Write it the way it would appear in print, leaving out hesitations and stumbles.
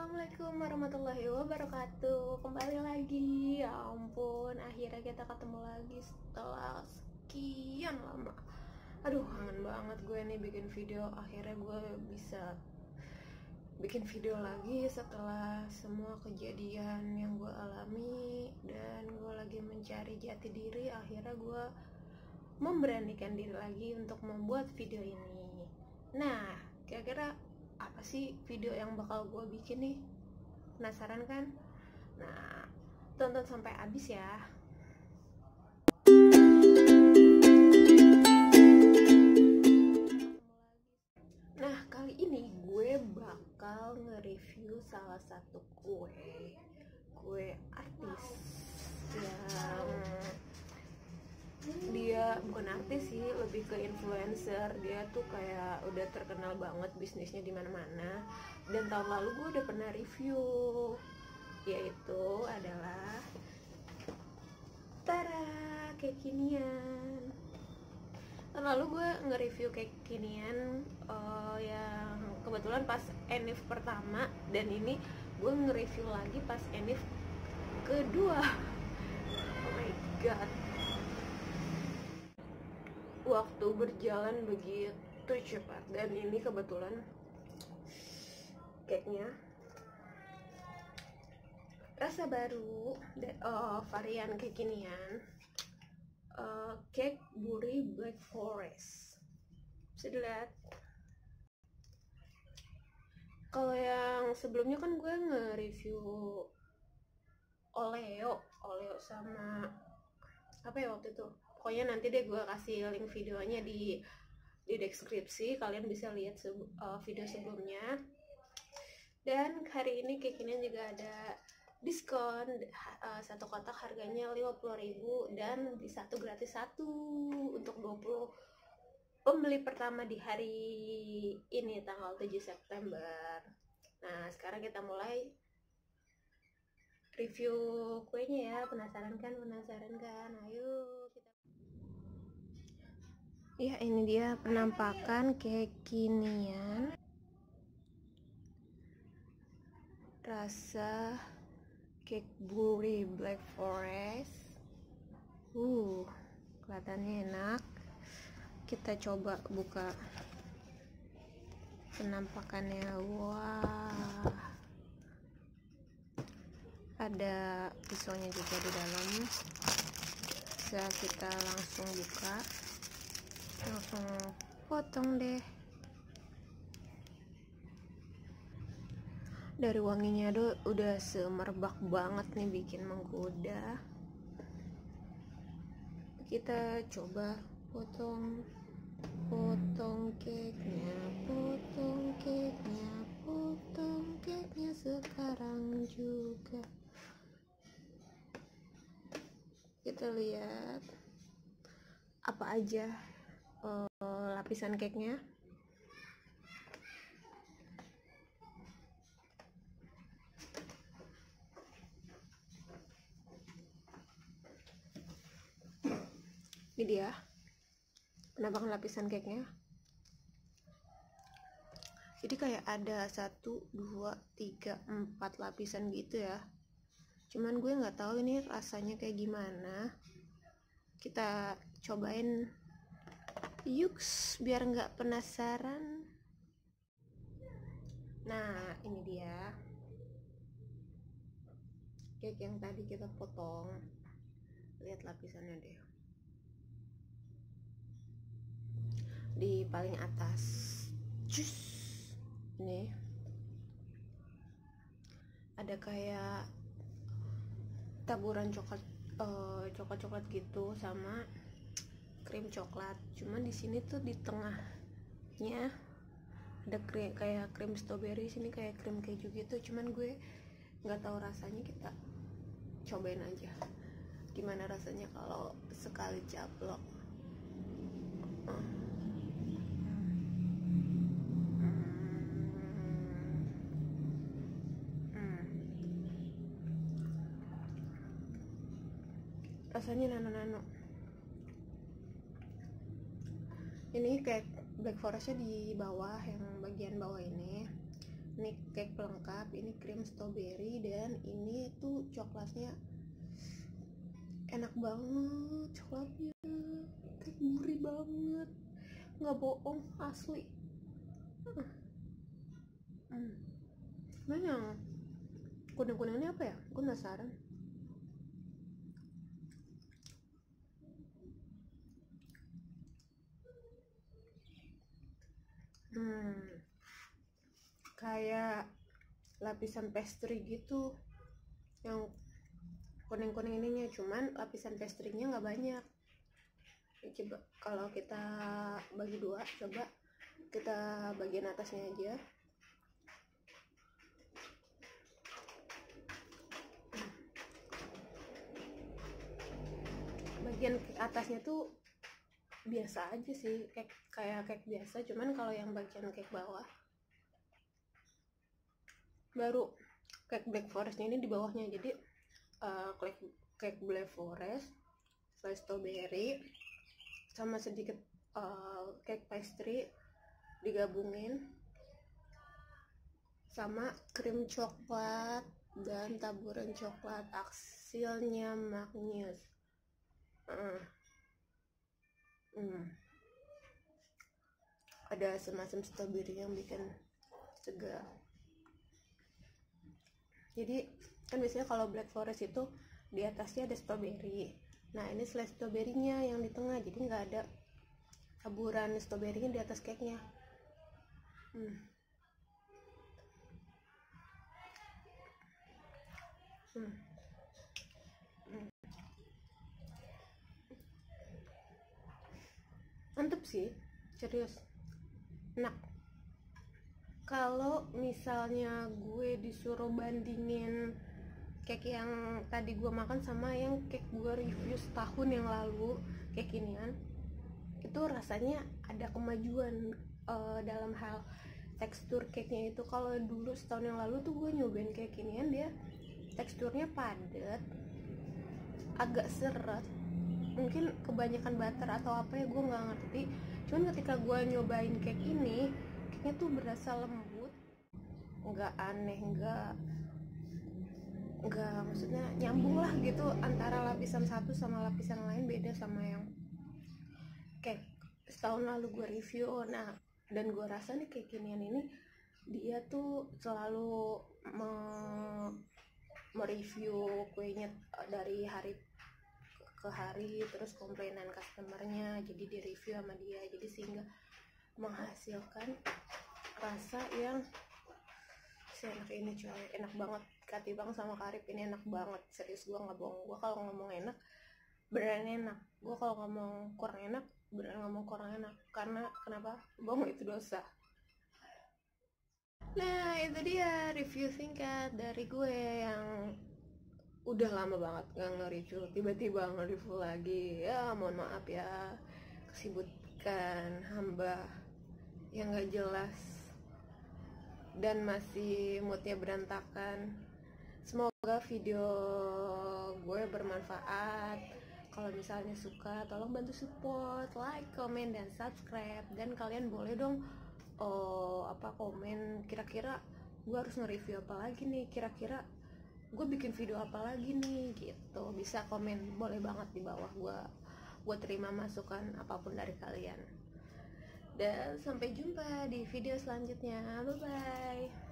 Assalamualaikum warahmatullahi wabarakatuh. Kembali lagi. Ya ampun, akhirnya kita ketemu lagi setelah sekian lama. Aduh, kangen banget gue nih bikin video. Akhirnya gue bisa bikin video lagi setelah semua kejadian yang gue alami. Dan gue lagi mencari jati diri. Akhirnya gue memberanikan diri lagi untuk membuat video ini. Nah, kira-kira apa sih video yang bakal gue bikin nih? Penasaran kan? Nah, tonton sampai habis ya. Nah, kali ini gue bakal nge-review salah satu kue artis yang dia bukan artis sih, lebih ke influencer. Dia tuh kayak udah terkenal banget bisnisnya di mana-mana. Dan tahun lalu gue udah pernah review, yaitu adalah kekinian. Tahun lalu gue nge-review kekinian yang kebetulan pas Enif pertama, dan ini gue nge-review lagi pas Enif kedua. Oh my god, waktu berjalan begitu cepat. Dan ini kebetulan cake-nya rasa baru, varian kekinian, cake Buri Black Forest. Bisa dilihat. Kalau yang sebelumnya kan gue nge-review Oleo sama apa ya waktu itu, pokoknya nanti deh gue kasih link videonya di deskripsi, kalian bisa lihat video sebelumnya. Dan hari ini kekinian juga ada diskon, satu kotak harganya 50.000 dan di satu gratis satu untuk 20 pembeli pertama di hari ini tanggal 7 September. Nah, sekarang kita mulai review kuenya ya. Penasaran kan? Ayo kita. Ya, ini dia penampakan kekinian rasa cake Buri Black Forest. Kelihatannya enak. Kita coba buka penampakannya. Wah, ada pisaunya juga di dalam. Bisa kita langsung buka, langsung potong deh. Dari wanginya udah semerbak banget nih, bikin menggoda. Kita coba potong cake-nya sekarang juga. Kita lihat apa aja lapisan cake-nya. Ini dia penampakan lapisan cake-nya. Jadi kayak ada 1, 2, 3, 4 lapisan gitu ya. Cuman gue nggak tahu ini rasanya kayak gimana. Kita cobain yuks biar nggak penasaran. Nah, ini dia cake yang tadi kita potong. Lihat lapisannya deh. Di paling atas, ini ada kayak taburan coklat gitu sama krim coklat. Cuman di sini tuh di tengahnya ada kayak krim strawberry, sini kayak krim keju gitu. Cuman gue nggak tahu rasanya, kita cobain aja gimana rasanya kalau sekali caplok. Rasanya nano-nano. Ini kayak Black Forestnya di bawah, yang bagian bawah ini. Ini cake pelengkap, ini krim strawberry, dan ini tuh coklatnya enak banget, coklatnya kayak gurih banget, nggak bohong, asli. Nah yang kuning-kuning ini apa ya? Gue penasaran. Kayak lapisan pastry gitu, yang kuning-kuning ininya, cuman lapisan pastry-nya nggak banyak. Coba kalau kita bagi dua, coba kita bagian atasnya aja. Bagian atasnya tuh biasa aja sih, kayak cake biasa, cuman kalau yang bagian cake bawah, baru cake black forestnya ini di bawahnya. Jadi cake black forest, slice strawberry, sama sedikit cake pastry digabungin sama krim coklat dan taburan coklat, hasilnya magnus. Ada semacam strawberry yang bikin segar. Jadi kan biasanya kalau black forest itu di atasnya ada strawberry, nah ini slice strawberry-nya yang di tengah, jadi nggak ada taburan strawberry-nya di atas cake-nya. Mantep sih, serius enak. Kalau misalnya gue disuruh bandingin cake yang tadi gue makan sama yang cake gue review setahun yang lalu, cake inian, itu rasanya ada kemajuan dalam hal tekstur cake-nya itu. Kalau dulu setahun yang lalu tuh gue nyobain cake inian, dia teksturnya padat, agak seret, mungkin kebanyakan butter atau apa ya, gue nggak ngerti. Cuman ketika gue nyobain cake ini, cake-nya tuh berasa lembut, nggak aneh, nggak maksudnya nyambung lah gitu antara lapisan satu sama lapisan lain, beda sama yang cake setahun lalu gue review. Nah, dan gue rasa nih cake inian ini dia tuh selalu mereview kuenya dari hari ke hari, terus komplainan customernya jadi di review sama dia, jadi sehingga menghasilkan rasa yang seenak ini coy. Enak banget, Kati Bang sama Karip ini enak banget, serius, gue nggak bohong. Gue kalau ngomong enak beneran enak, gue kalau ngomong kurang enak beneran ngomong kurang enak. Karena kenapa? Bohong itu dosa. Nah itu dia review singkat dari gue yang udah lama banget gak nge-review, tiba-tiba nge-review lagi. Ya mohon maaf ya, kesibukan hamba yang gak jelas dan masih moodnya berantakan. Semoga video gue bermanfaat. Kalau misalnya suka, tolong bantu support, like, comment, dan subscribe. Dan kalian boleh dong komen kira-kira gue harus nge-review apa lagi nih, kira-kira gue bikin video apa lagi nih gitu. Bisa komen, boleh banget di bawah. Gue terima masukan apapun dari kalian. Dan sampai jumpa di video selanjutnya, bye bye.